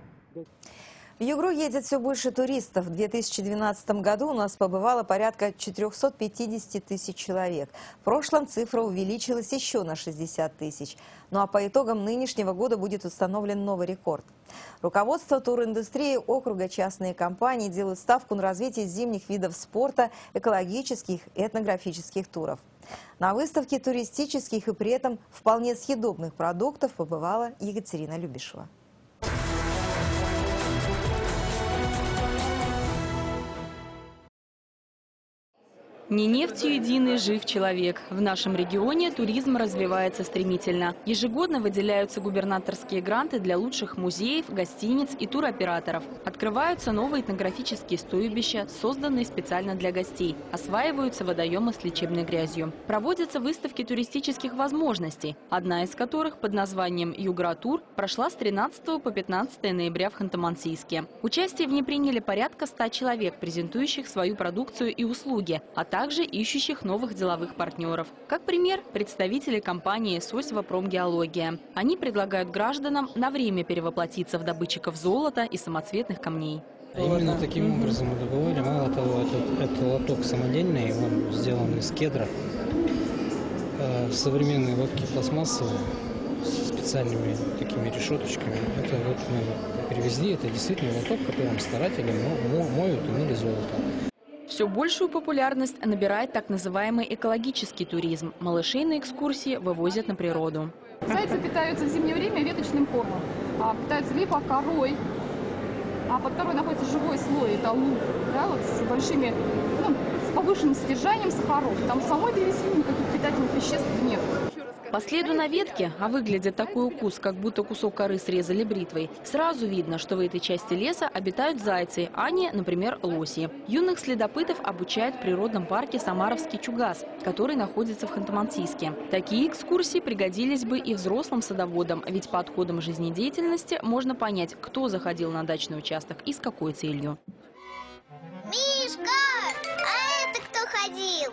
В Югру едет все больше туристов. В две тысячи двенадцатом году у нас побывало порядка четырёхсот пятидесяти тысяч человек. В прошлом цифра увеличилась еще на шестьдесят тысяч. Ну а по итогам нынешнего года будет установлен новый рекорд. Руководство туриндустрии округа, частные компании делают ставку на развитие зимних видов спорта, экологических и этнографических туров. На выставке туристических и при этом вполне съедобных продуктов побывала Екатерина Любишева. Не нефтью единой жив человек. В нашем регионе туризм развивается стремительно. Ежегодно выделяются губернаторские гранты для лучших музеев, гостиниц и туроператоров. Открываются новые этнографические стойбища, созданные специально для гостей. Осваиваются водоемы с лечебной грязью. Проводятся выставки туристических возможностей, одна из которых под названием «Югра-тур» прошла с тринадцатого по пятнадцатое ноября в Ханты-Мансийске. Участие в ней приняли порядка ста человек, презентующих свою продукцию и услуги, а также также ищущих новых деловых партнеров. Как пример, представители компании «Сосьва Промгеология». Они предлагают гражданам на время перевоплотиться в добытчиков золота и самоцветных камней. Именно таким образом мы добывали. Мало того, этот, этот лоток самодельный, он сделан из кедра. Современные лотки пластмассовые, с специальными такими решеточками. Это вот мы привезли, это действительно лоток, которым старатели моют и мыли золото. Все большую популярность набирает так называемый экологический туризм. Малышей на экскурсии вывозят на природу. Зайцы питаются в зимнее время веточным кормом. А, питаются либо корой, а под корой находится живой слой, это лук, да, вот с большими, ну, с повышенным содержанием сахаров. Там в самой древесине никаких питательных веществ нет. По следу на ветке, а выглядит такой укус, как будто кусок коры срезали бритвой, сразу видно, что в этой части леса обитают зайцы, а не, например, лоси. Юных следопытов обучают в природном парке Самаровский Чугас, который находится в Ханты-Мансийске. Такие экскурсии пригодились бы и взрослым садоводам, ведь по отходам жизнедеятельности можно понять, кто заходил на дачный участок и с какой целью. Мишка, а это кто ходил?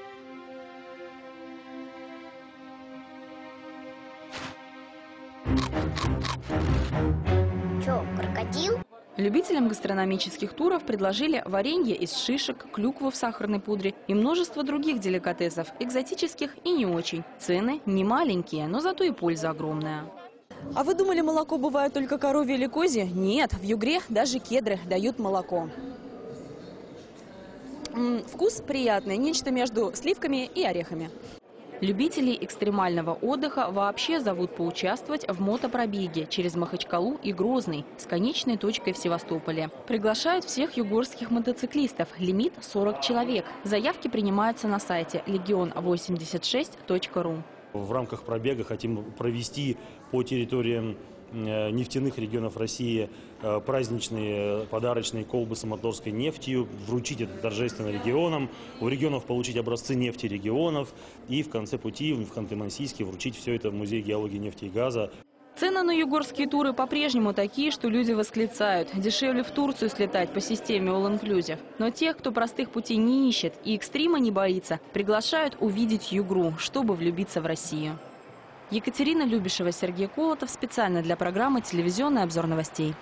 Чё, крокодил? Любителям гастрономических туров предложили варенье из шишек, клюкву в сахарной пудре и множество других деликатесов, экзотических и не очень. Цены не маленькие, но зато и польза огромная. А вы думали, молоко бывает только коровье или козье? Нет, в Югре даже кедры дают молоко. М-м, вкус приятный, нечто между сливками и орехами. Любителей экстремального отдыха вообще зовут поучаствовать в мотопробеге через Махачкалу и Грозный с конечной точкой в Севастополе. Приглашают всех югорских мотоциклистов. Лимит сорок человек. Заявки принимаются на сайте легион восемьдесят шесть точка ру. В рамках пробега хотим провести по территориям нефтяных регионов России праздничные подарочные колбы с аматорской нефтью, вручить это торжественно регионам, у регионов получить образцы нефти регионов и в конце пути в Ханты-Мансийске вручить все это в Музей геологии, нефти и газа. Цены на югорские туры по-прежнему такие, что люди восклицают. Дешевле в Турцию слетать по системе All Inclusive. Но тех, кто простых путей не ищет и экстрима не боится, приглашают увидеть Югру, чтобы влюбиться в Россию. Екатерина Любишева, Сергей Колотов. Специально для программы «Телевизионный обзор новостей».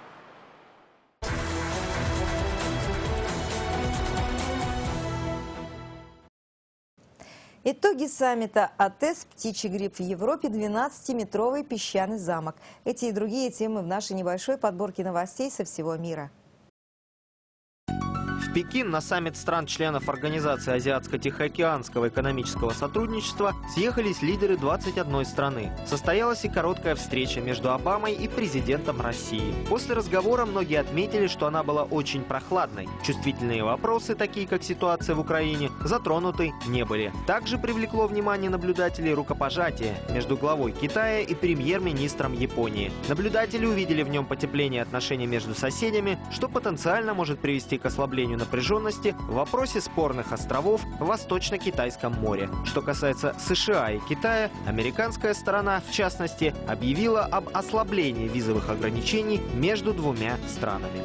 Итоги саммита АТЭС «Птичий грипп в Европе», двенадцатиметровый песчаный замок. Эти и другие темы в нашей небольшой подборке новостей со всего мира. В Пекин на саммит стран-членов Организации Азиатско-Тихоокеанского экономического сотрудничества съехались лидеры двадцати одной страны. Состоялась и короткая встреча между Обамой и президентом России. После разговора многие отметили, что она была очень прохладной. Чувствительные вопросы, такие как ситуация в Украине, затронуты не были. Также привлекло внимание наблюдателей рукопожатие между главой Китая и премьер-министром Японии. Наблюдатели увидели в нем потепление отношений между соседями, что потенциально может привести к ослаблению напряженности в вопросе спорных островов в Восточно-Китайском море. Что касается США и Китая, американская сторона, в частности, объявила об ослаблении визовых ограничений между двумя странами.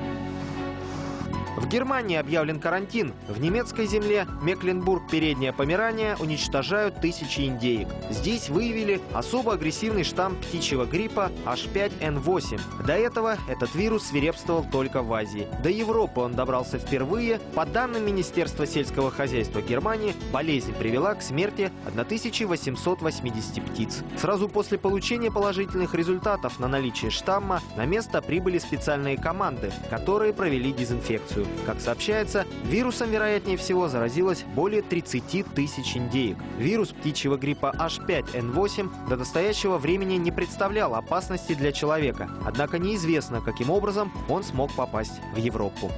В Германии объявлен карантин. В немецкой земле Мекленбург-Передняя Померания уничтожают тысячи индеек. Здесь выявили особо агрессивный штамм птичьего гриппа эйч пять эн восемь. До этого этот вирус свирепствовал только в Азии. До Европы он добрался впервые. По данным Министерства сельского хозяйства Германии, болезнь привела к смерти тысячи восьмисот восьмидесяти птиц. Сразу после получения положительных результатов на наличие штамма на место прибыли специальные команды, которые провели дезинфекцию. Как сообщается, вирусом, вероятнее всего, заразилось более тридцати тысяч индеек. Вирус птичьего гриппа эйч пять эн восемь до настоящего времени не представлял опасности для человека. Однако неизвестно, каким образом он смог попасть в Европу.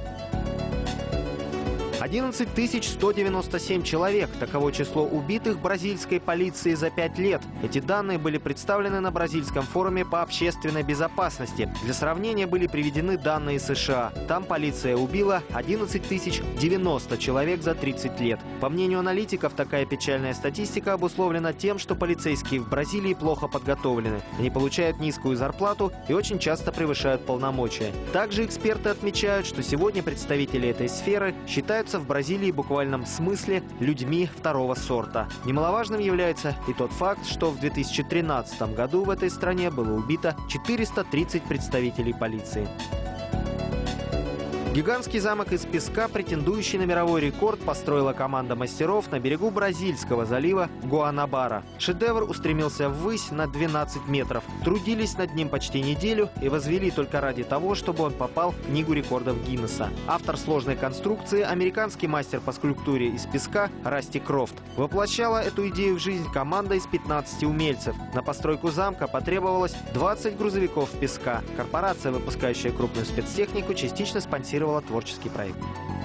одиннадцать тысяч сто девяносто семь человек – таково число убитых бразильской полицией за пять лет. Эти данные были представлены на бразильском форуме по общественной безопасности. Для сравнения были приведены данные США. Там полиция убила одиннадцать тысяч девяносто человек за тридцать лет. По мнению аналитиков, такая печальная статистика обусловлена тем, что полицейские в Бразилии плохо подготовлены. Они получают низкую зарплату и очень часто превышают полномочия. Также эксперты отмечают, что сегодня представители этой сферы считаются в Бразилии в буквальном смысле людьми второго сорта. Немаловажным является и тот факт, что в две тысячи тринадцатом году в этой стране было убито четыреста тридцать представителей полиции. Гигантский замок из песка, претендующий на мировой рекорд, построила команда мастеров на берегу Бразильского залива Гуанабара. Шедевр устремился ввысь на двенадцать метров. Трудились над ним почти неделю и возвели только ради того, чтобы он попал в Книгу рекордов Гиннесса. Автор сложной конструкции – американский мастер по скульптуре из песка Расти Крофт. Воплощала эту идею в жизнь команда из пятнадцати умельцев. На постройку замка потребовалось двадцать грузовиков песка. Корпорация, выпускающая крупную спецтехнику, частично спонсировала творческий проект.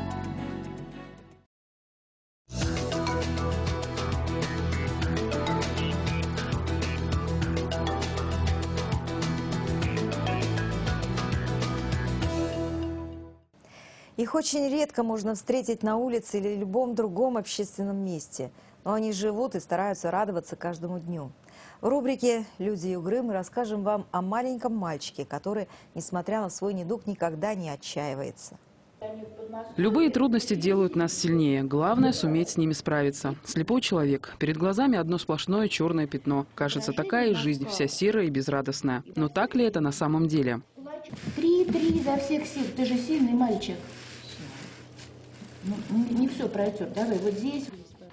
Их очень редко можно встретить на улице или любом другом общественном месте. Но они живут и стараются радоваться каждому дню. В рубрике «Люди Югры» мы расскажем вам о маленьком мальчике, который, несмотря на свой недуг, никогда не отчаивается. Любые трудности делают нас сильнее. Главное – суметь с ними справиться. Слепой человек. Перед глазами одно сплошное черное пятно. Кажется, такая и жизнь, вся серая и безрадостная. Но так ли это на самом деле? Три, три изо всех сил. Ты же сильный мальчик. Ну, не все пройдет. Давай вот здесь.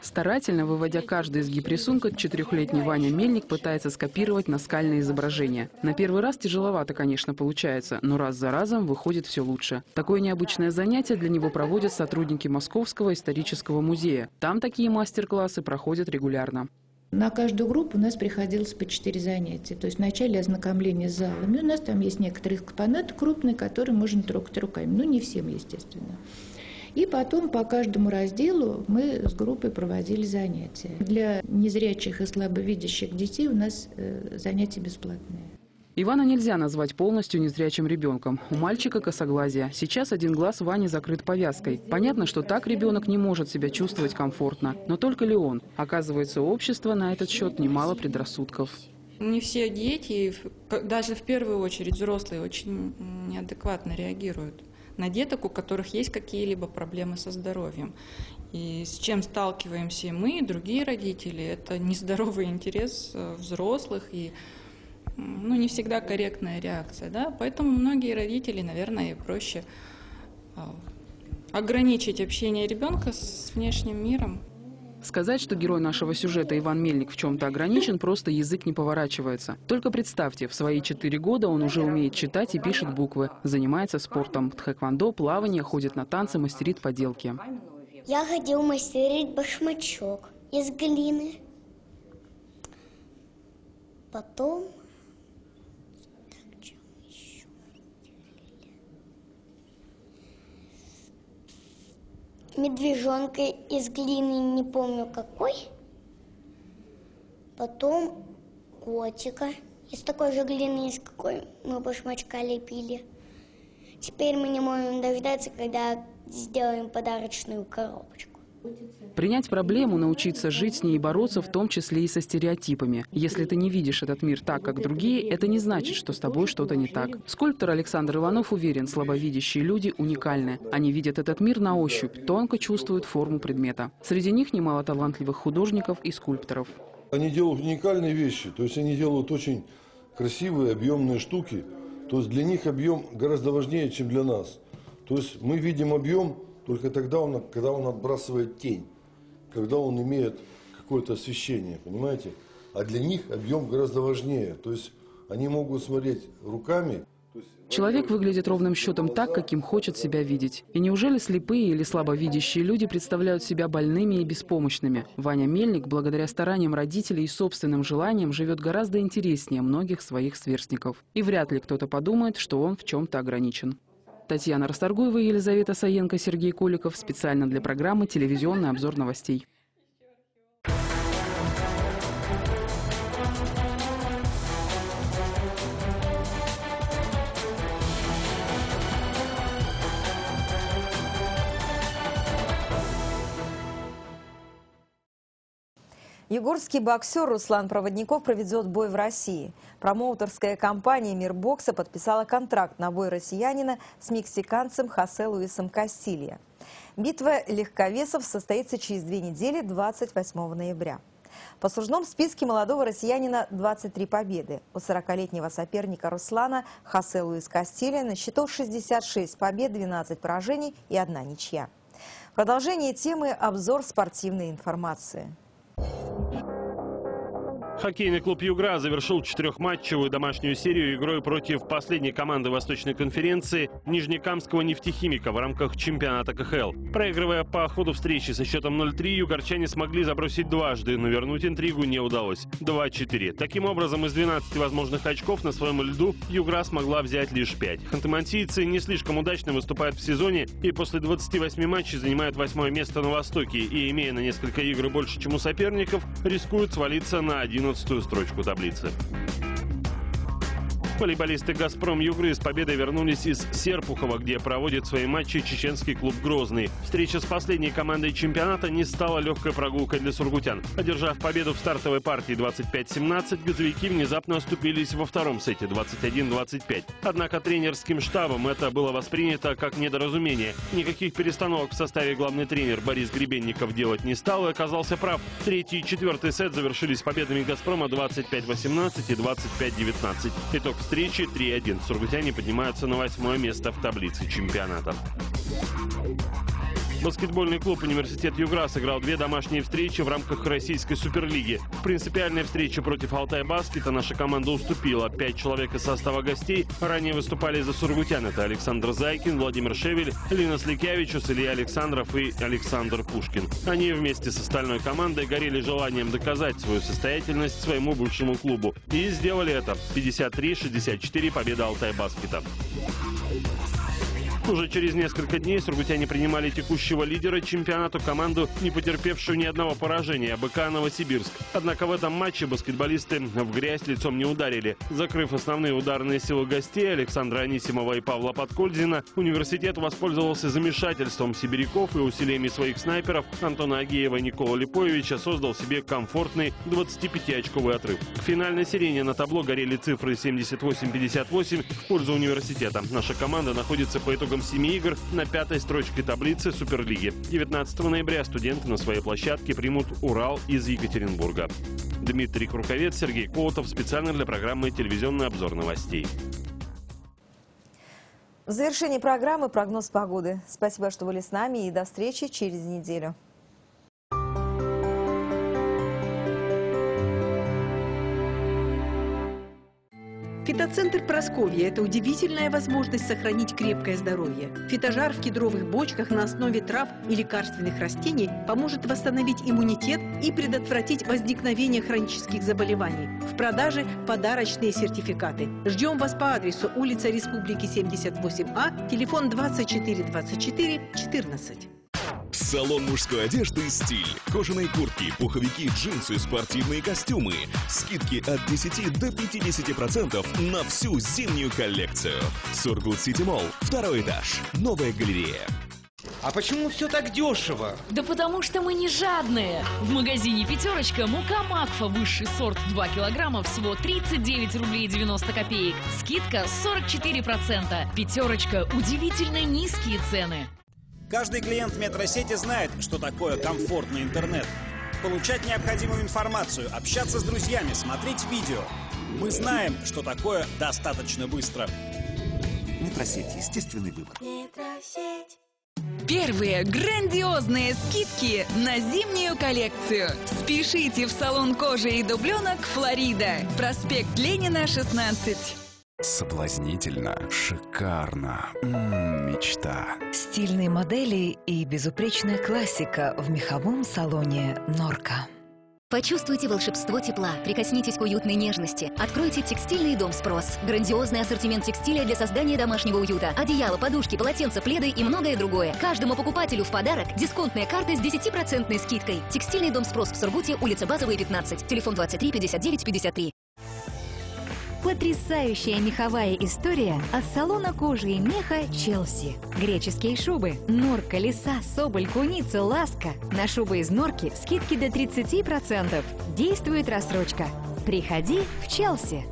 Старательно выводя каждый изгиб рисунка, четырехлетний Ваня Мельник пытается скопировать наскальное изображение. На первый раз тяжеловато, конечно, получается, но раз за разом выходит все лучше. Такое необычное занятие для него проводят сотрудники Московского исторического музея. Там такие мастер-классы проходят регулярно. На каждую группу у нас приходилось по четыре занятия. То есть вначале ознакомление с залами. У нас там есть некоторые экспонаты крупные, которые можно трогать руками. Ну, не всем, естественно. И потом по каждому разделу мы с группой проводили занятия. Для незрячих и слабовидящих детей у нас э, занятия бесплатные. Ивана нельзя назвать полностью незрячим ребенком. У мальчика косоглазие. Сейчас один глаз Вани закрыт повязкой. Понятно, что так ребенок не может себя чувствовать комфортно. Но только ли он? Оказывается, у общества на этот счет немало предрассудков. Не все дети, даже в первую очередь взрослые, очень неадекватно реагируют на деток, у которых есть какие-либо проблемы со здоровьем. И с чем сталкиваемся мы и другие родители, это нездоровый интерес взрослых и ну, не всегда корректная реакция. Да? Поэтому многие родители, наверное, проще ограничить общение ребенка с внешним миром. Сказать, что герой нашего сюжета Иван Мельник в чем-то ограничен, просто язык не поворачивается. Только представьте, в свои четыре года он уже умеет читать и пишет буквы, занимается спортом, тхэквондо, плавание, ходит на танцы, мастерит поделки. Я ходил мастерить башмачок из глины. Потом... медвежонка из глины, не помню какой. Потом котика из такой же глины, из какой мы башмачка лепили. Теперь мы не можем дождаться, когда сделаем подарочную коробочку. Принять проблему, научиться жить с ней и бороться, в том числе и со стереотипами. Если ты не видишь этот мир так, как другие, это не значит, что с тобой что-то не так. Скульптор Александр Иванов уверен, слабовидящие люди уникальны. Они видят этот мир на ощупь, тонко чувствуют форму предмета. Среди них немало талантливых художников и скульпторов. Они делают уникальные вещи, то есть они делают очень красивые, объемные штуки. То есть для них объем гораздо важнее, чем для нас. То есть мы видим объем только тогда, он, когда он отбрасывает тень, когда он имеет какое-то освещение, понимаете? А для них объем гораздо важнее. То есть они могут смотреть руками. Человек выглядит ровным счетом так, каким хочет себя видеть. И неужели слепые или слабовидящие люди представляют себя больными и беспомощными? Ваня Мельник, благодаря стараниям родителей и собственным желаниям, живет гораздо интереснее многих своих сверстников. И вряд ли кто-то подумает, что он в чем-то ограничен. Татьяна Расторгуева, Елизавета Саенко, Сергей Коликов. Специально для программы «Телевизионный обзор новостей». Югорский боксер Руслан Проводников проведет бой в России. Промоутерская компания «Мир бокса» подписала контракт на бой россиянина с мексиканцем Хосе Луисом Кастильо. Битва легковесов состоится через две недели, двадцать восьмого ноября. В послужном списке молодого россиянина двадцать три победы. У сорокалетнего соперника Руслана Хосе Луис Кастильо на счету шестьдесят шесть побед, двенадцать поражений и одна ничья. В продолжение темы обзор спортивной информации. Хоккейный клуб «Югра» завершил четырехматчевую домашнюю серию игрой против последней команды Восточной конференции Нижнекамского нефтехимика в рамках чемпионата ка ха эл. Проигрывая по ходу встречи со счетом ноль три, югорчане смогли забросить дважды, но вернуть интригу не удалось. два-четыре. Таким образом, из двенадцати возможных очков на своем льду «Югра» смогла взять лишь пять. Ханты-Мансийцы не слишком удачно выступают в сезоне и после двадцати восьми матчей занимают восьмое место на Востоке и, имея на несколько игр больше, чем у соперников, рискуют свалиться на одиннадцатую строчку таблицы. Волейболисты «Газпром» Югры с победой вернулись из Серпухова, где проводит свои матчи чеченский клуб «Грозный». Встреча с последней командой чемпионата не стала легкой прогулкой для сургутян. Одержав победу в стартовой партии двадцать пять семнадцать, газовики внезапно оступились во втором сете двадцать один двадцать пять. Однако тренерским штабом это было воспринято как недоразумение. Никаких перестановок в составе главный тренер Борис Гребенников делать не стал и оказался прав. Третий и четвертый сет завершились победами «Газпрома» двадцать пять восемнадцать и двадцать пять девятнадцать. Итог встречи три один. Сургутяне поднимаются на восьмое место в таблице чемпионата. Баскетбольный клуб «Университет Югра» сыграл две домашние встречи в рамках российской суперлиги. В принципиальной встрече против Алтай-Баскета наша команда уступила. Пять человек из состава гостей ранее выступали за сургутян. Это Александр Зайкин, Владимир Шевель, Лина Сликявичус, Илья Александров и Александр Пушкин. Они вместе с остальной командой горели желанием доказать свою состоятельность своему бывшему клубу. И сделали это. пятьдесят три шестьдесят четыре победа Алтай-Баскета. Уже через несколько дней сургутяне принимали текущего лидера чемпионата, команду, не потерпевшую ни одного поражения, БК Новосибирск. Однако в этом матче баскетболисты в грязь лицом не ударили. Закрыв основные ударные силы гостей Александра Анисимова и Павла Подкольдина, университет воспользовался замешательством сибиряков и усилиями своих снайперов Антона Агеева и Никола Липоевича создал себе комфортный двадцатипятиочковый отрыв. К финальной сирене на табло горели цифры семьдесят восемь пятьдесят восемь в пользу университета. Наша команда находится по итогам семи игр на пятой строчке таблицы Суперлиги. девятнадцатого ноября студенты на своей площадке примут Урал из Екатеринбурга. Дмитрий Круковец, Сергей Колотов. Специально для программы «Телевизионный обзор новостей». В завершении программы прогноз погоды. Спасибо, что были с нами, и до встречи через неделю. Фитоцентр Прасковья – это удивительная возможность сохранить крепкое здоровье. Фитожар в кедровых бочках на основе трав и лекарственных растений поможет восстановить иммунитет и предотвратить возникновение хронических заболеваний. В продаже подарочные сертификаты. Ждем вас по адресу улица Республики семьдесят восемь А, телефон двадцать четыре двадцать четыре четырнадцать. Салон мужской одежды «Стиль». Кожаные куртки, пуховики, джинсы, спортивные костюмы. Скидки от десяти до пятидесяти процентов на всю зимнюю коллекцию. Сургут-Сити Молл, второй этаж, новая галерея. А почему все так дешево? Да потому что мы не жадные. В магазине «Пятерочка» мука Макфа высший сорт два килограмма всего тридцать девять рублей девяносто копеек. Скидка сорок четыре процента. «Пятерочка» – удивительно низкие цены. Каждый клиент Метросети знает, что такое комфортный интернет. Получать необходимую информацию, общаться с друзьями, смотреть видео. Мы знаем, что такое достаточно быстро. Метросети – естественный выбор. Метросеть. Первые грандиозные скидки на зимнюю коллекцию. Спешите в салон кожи и дубленок «Флорида». Проспект Ленина, шестнадцать. Соблазнительно, шикарно, м-м, мечта. Стильные модели и безупречная классика в меховом салоне «Норка». Почувствуйте волшебство тепла, прикоснитесь к уютной нежности. Откройте текстильный дом «Спрос». Грандиозный ассортимент текстиля для создания домашнего уюта. Одеяло, подушки, полотенца, пледы и многое другое. Каждому покупателю в подарок дисконтная карта с десятипроцентной скидкой. Текстильный дом «Спрос» в Сургуте, улица Базовая, пятнадцать. Телефон двадцать три пятьдесят девять пятьдесят три. Потрясающая меховая история от салона кожи и меха «Челси». Греческие шубы «Норка», «Лиса», «Соболь», «Куница», «Ласка». На шубы из «Норки» скидки до тридцати процентов. Действует рассрочка. Приходи в «Челси».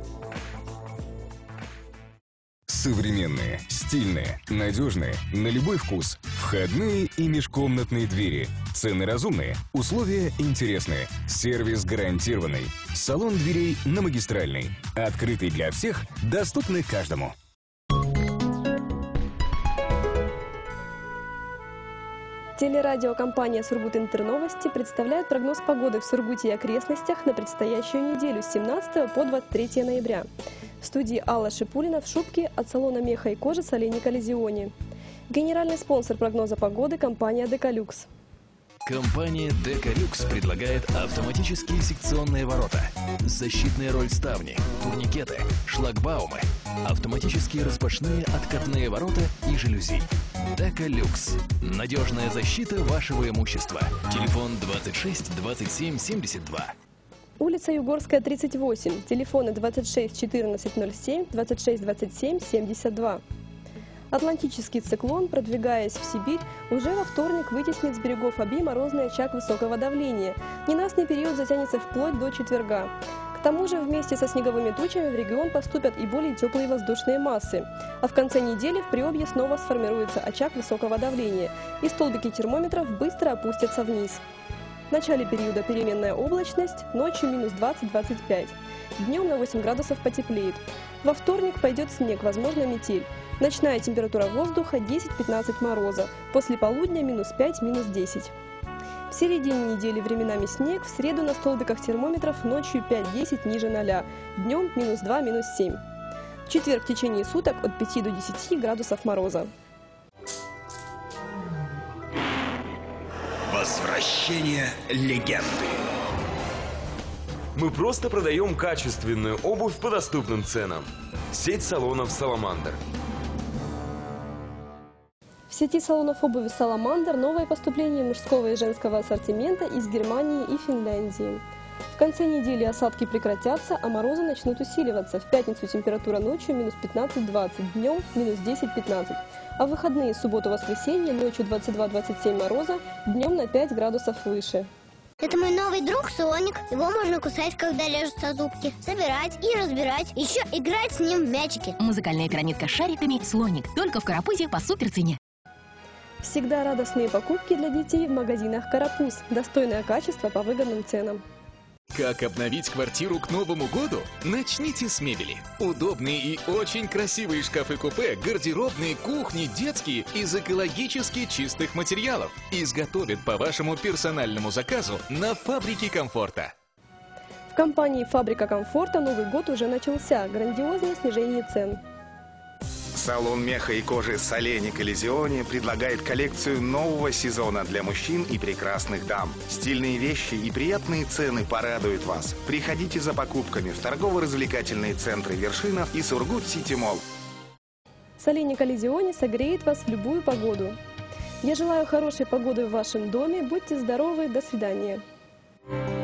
Современные, стильные, надежные, на любой вкус. Входные и межкомнатные двери. Цены разумные, условия интересные. Сервис гарантированный. Салон дверей на Магистральной. Открытый для всех, доступный каждому. Телерадиокомпания «Сургут-Интерновости» представляет прогноз погоды в Сургуте и окрестностях на предстоящую неделю с семнадцатого по двадцать третье ноября. В студии Алла Шипулина в шубке от салона меха и кожи «Солени Коллизионе». Генеральный спонсор прогноза погоды – компания «Декалюкс». Компания «Декалюкс» предлагает автоматические секционные ворота, защитная роль ставни, турникеты, шлагбаумы, автоматические распашные откатные ворота и жалюзи. «Декалюкс» – надежная защита вашего имущества. Телефон двадцать шесть двадцать семь семьдесят два. Улица Югорская, тридцать восемь. Телефоны двадцать шесть четырнадцать ноль семь, двадцать шесть двадцать семь семьдесят два. Атлантический циклон, продвигаясь в Сибирь, уже во вторник вытеснит с берегов Оби морозный очаг высокого давления. Ненастный период затянется вплоть до четверга. К тому же вместе со снеговыми тучами в регион поступят и более теплые воздушные массы. А в конце недели в Приобье снова сформируется очаг высокого давления, и столбики термометров быстро опустятся вниз. начале периода переменная облачность, ночью минус двадцать — двадцать пять. Днем на восемь градусов потеплеет. Во вторник пойдет снег, возможно метель. Ночная температура воздуха десять — пятнадцать мороза. После полудня минус пять — минус десять. В середине недели временами снег, в среду на столбиках термометров ночью пять — десять ниже ноля, днем минус два — минус семь. В четверг в течение суток от пяти до десяти градусов мороза. Возвращение легенды. Мы просто продаем качественную обувь по доступным ценам. Сеть салонов «Саламандр». В сети салонов обуви «Саламандр» новое поступление мужского и женского ассортимента из Германии и Финляндии. В конце недели осадки прекратятся, а морозы начнут усиливаться. В пятницу температура ночью минус пятнадцать — двадцать, днем минус десять — пятнадцать. А в выходные, субботу-воскресенье, ночью двадцать два — двадцать семь мороза, днем на пять градусов выше. Это мой новый друг Соник. Его можно кусать, когда режутся зубки, собирать и разбирать. Еще играть с ним в мячики. Музыкальная пирамидка с шариками «Слоник». Только в Карапузе по суперцене. Всегда радостные покупки для детей в магазинах «Карапуз». Достойное качество по выгодным ценам. Как обновить квартиру к Новому году? Начните с мебели. Удобные и очень красивые шкафы-купе, гардеробные, кухни, детские из экологически чистых материалов. Изготовят по вашему персональному заказу на «Фабрике комфорта». В компании «Фабрика комфорта» Новый год уже начался. Грандиозное снижение цен. Салон меха и кожи «Солени Коллизионе» предлагает коллекцию нового сезона для мужчин и прекрасных дам. Стильные вещи и приятные цены порадуют вас. Приходите за покупками в торгово-развлекательные центры «Вершина» и «Сургут-Сити Молл». «Солени Коллизионе» согреет вас в любую погоду. Я желаю хорошей погоды в вашем доме. Будьте здоровы. До свидания.